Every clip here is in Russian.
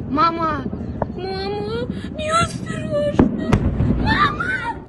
Мама! Мама! Мне страшно! Мама!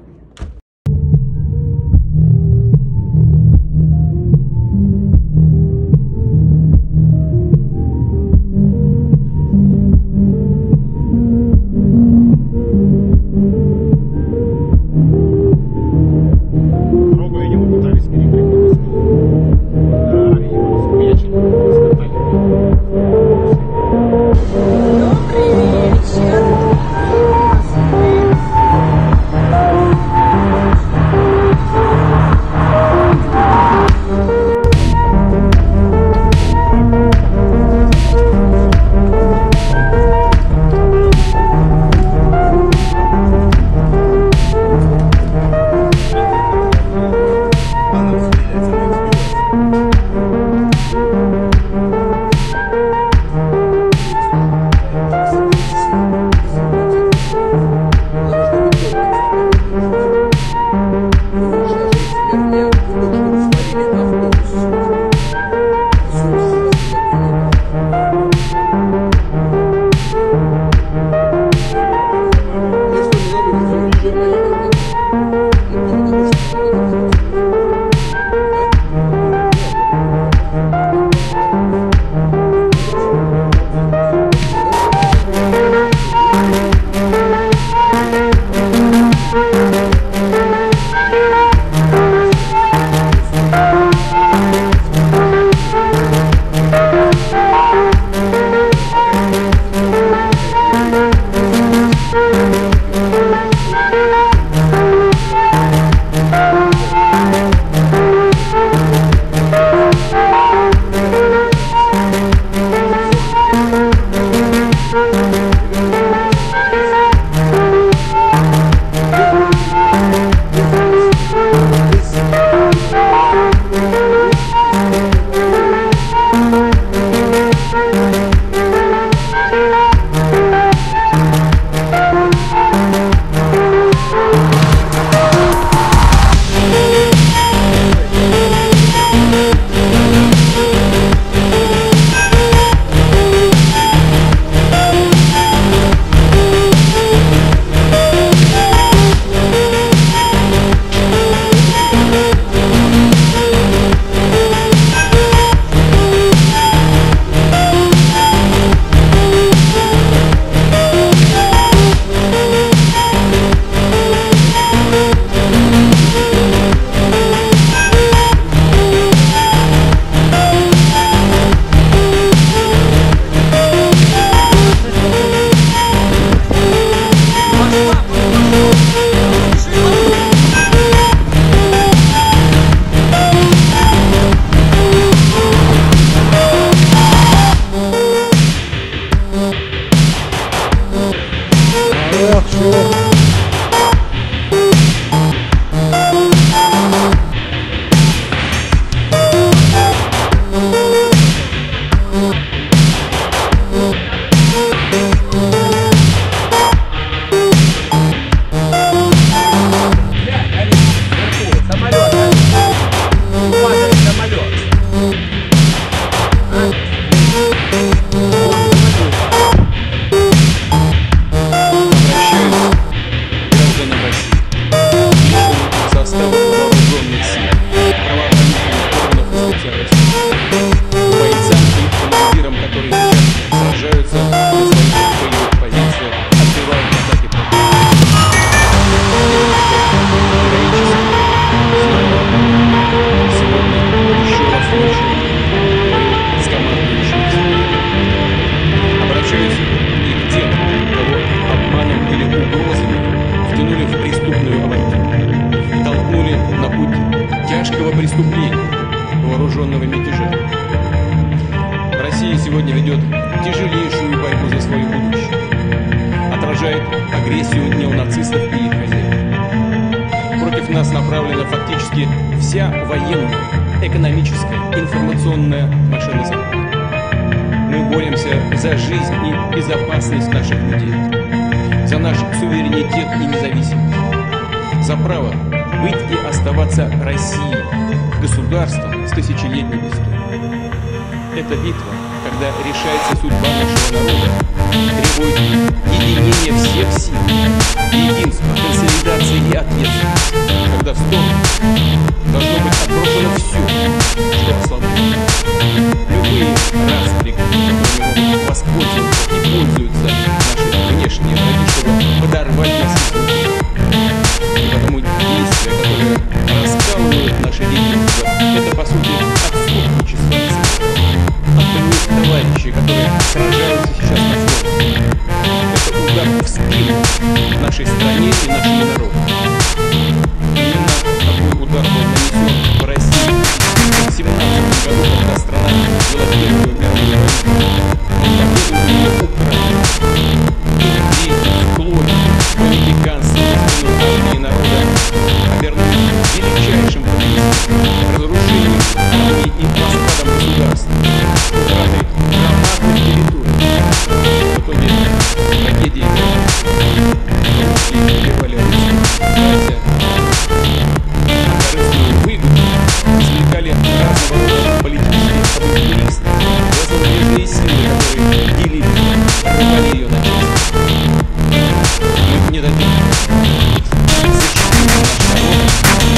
преступлений вооруженного мятежа. Россия сегодня ведет тяжелейшую борьбу за свое будущее, отражает агрессию неонацистов и их хозяев. Против нас направлена фактически вся военная, экономическая, информационная машина закона. Мы боремся за жизнь и безопасность наших людей, за наш суверенитет и независимость, за право быть и оставаться Россией, государством с тысячелетней историей. Это битва, когда решается судьба нашего народа, пользуются наши внешние враги, чтобы подорвать нас изнутри. И потому действия, которые раскалывают наши деятельности, это, по сути, отступничество от боевых товарищей, которые сражаются сейчас на фронте. Это удар в спину нашей стране и нашему народу. Именно такой удар был нанесен в России в 1917 году, когда страна вела Первую мировую войну. Победу ее Украины. И склоне политиканства за спиной армии и народа обернулись величайшим подвигом, разрушением армии и распадом государства, утратой громадных территорий. В итоге трагедии русские убивали русских, братья, на корыстную выгоду извлекали разного рода политические авантюристы, зарубежные силы, которые делили, рвали ее на части. Мы не дадим защитить наш народ,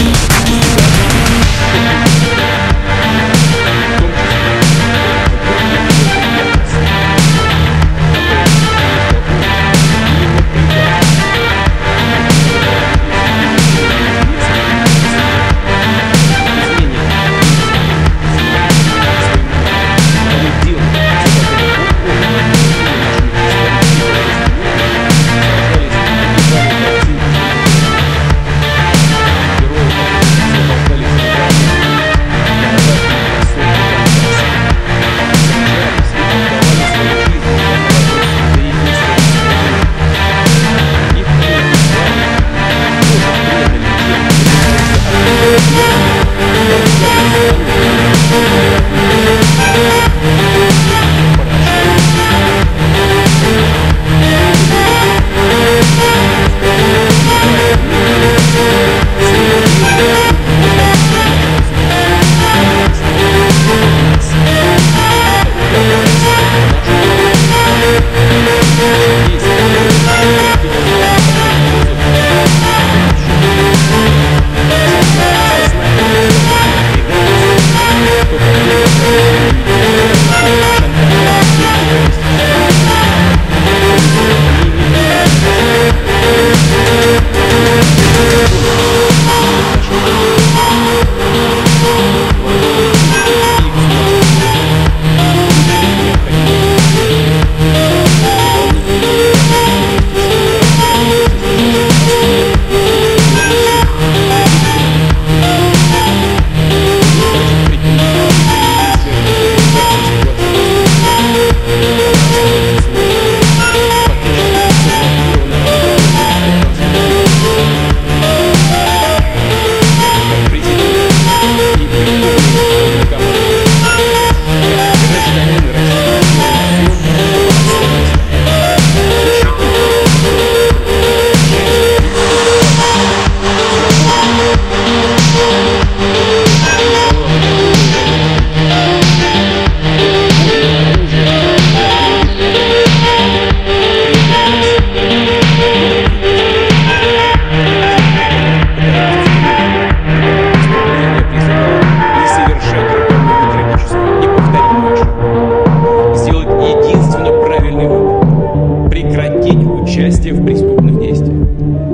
участие в преступных действиях.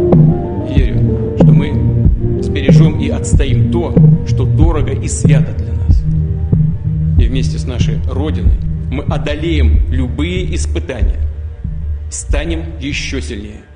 Верю, что мы сбережем и отстоим то, что дорого и свято для нас. И вместе с нашей Родиной мы одолеем любые испытания, станем еще сильнее.